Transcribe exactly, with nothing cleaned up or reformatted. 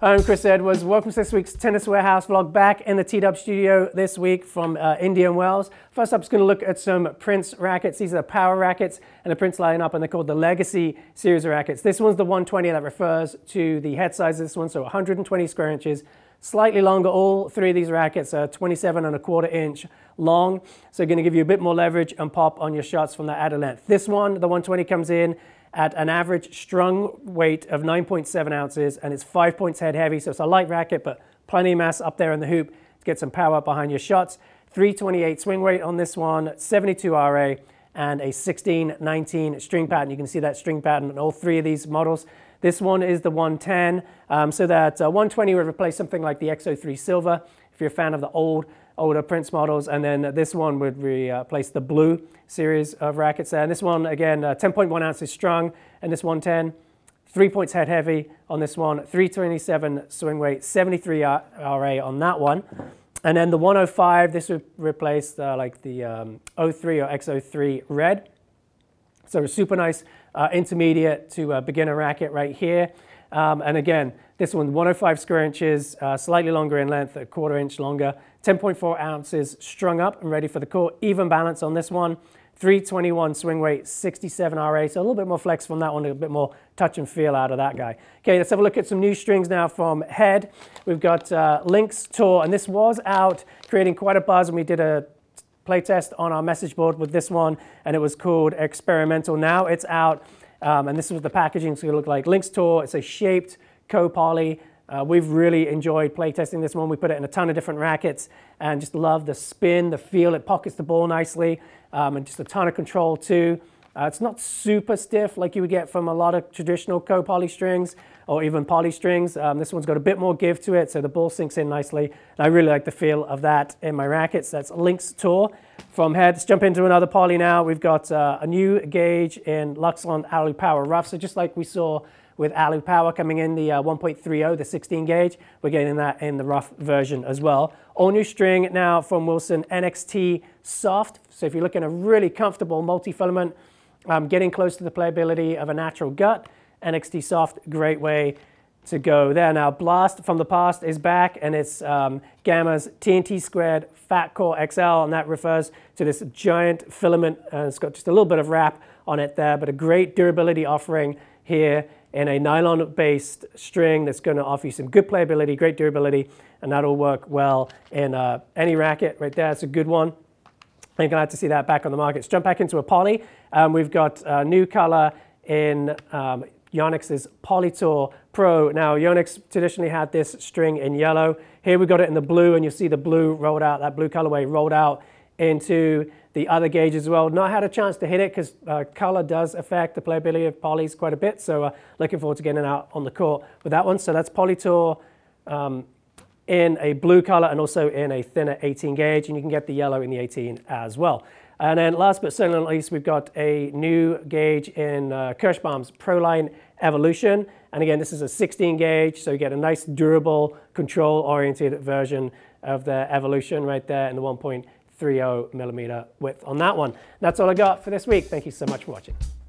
I'm Chris Edwards. Welcome to this week's Tennis Warehouse vlog, back in the T-Dub studio this week from uh, Indian Wells. First up, just going to look at some Prince rackets. These are the power rackets and the Prince lineup, and they're called the Legacy series of rackets. This one's the one twenty that refers to the head size of this one, so one hundred twenty square inches, slightly longer. All three of these rackets are twenty-seven and a quarter inch long, so going to give you a bit more leverage and pop on your shots from that added length. This one, the one twenty, comes in at an average strung weight of nine point seven ounces, and it's five points head heavy, so it's a light racket, but plenty of mass up there in the hoop to get some power behind your shots. three twenty-eight swing weight on this one, seventy-two R A, and a sixteen nineteen string pattern. You can see that string pattern on all three of these models. This one is the one ten, um, so that uh, one twenty would replace something like the X oh three Silver, if you're a fan of the old, older Prince models, and then this one would replace the blue series of rackets there. And this one, again, uh, ten point one ounces strung, and this one ten, three points head heavy on this one, three twenty-seven swing weight, seventy-three R A on that one. And then the one oh five, this would replace uh, like the um, oh three or X oh three Red. So a super nice uh, intermediate to uh, beginner racket right here. Um, and again, this one, one oh five square inches, uh, slightly longer in length, a quarter inch longer, ten point four ounces strung up and ready for the court. Even balance on this one, three twenty-one swing weight, sixty-seven R A, so a little bit more flex from that one, a bit more touch and feel out of that guy. Okay, let's have a look at some new strings now from Head. We've got uh, Lynx Tour, and this was out creating quite a buzz, and we did a play test on our message board with this one, and it was called Experimental. Now it's out. Um, and this is what the packaging is going to look like. Lynx Tour, it's a shaped co-poly. Uh, we've really enjoyed playtesting this one. We put it in a ton of different rackets and just love the spin, the feel. It pockets the ball nicely, um, and just a ton of control too. Uh, it's not super stiff like you would get from a lot of traditional co-poly strings or even poly strings. Um, this one's got a bit more give to it, so the ball sinks in nicely. And I really like the feel of that in my rackets. That's Lynx Tour from Head. Let's jump into another poly now. We've got uh, a new gauge in Luxilon Alu Power Rough. So just like we saw with Alu Power coming in the uh, one point three oh, the sixteen gauge, we're getting that in the rough version as well. All new string now from Wilson, N X T Soft. So if you're looking at a really comfortable multi-filament, um, getting close to the playability of a natural gut, N X T Soft, great way to go there. Now Blast from the Past is back, and it's um, Gamma's T N T Squared Fat Core X L, and that refers to this giant filament. Uh, it's got just a little bit of wrap on it there, but a great durability offering here in a nylon-based string that's going to offer you some good playability, great durability, and that'll work well in uh, any racket right there. It's a good one. I'm glad to see that back on the market. Let's jump back into a poly. Um, we've got a new color in um, Yonex Polytour Pro. Now, Yonex traditionally had this string in yellow. Here we got it in the blue, and you'll see the blue rolled out, that blue colorway rolled out into the other gauge as well. Not had a chance to hit it because uh, color does affect the playability of polys quite a bit, so uh, looking forward to getting out on the court with that one. So that's Polytour um, in a blue color and also in a thinner eighteen gauge, and you can get the yellow in the eighteen as well. And then last but certainly not least, we've got a new gauge in uh, Kirschbaum's Proline Evolution. And again, this is a sixteen gauge, so you get a nice durable, control-oriented version of the Evolution right there in the one point three oh millimeter width on that one. That's all I got for this week. Thank you so much for watching.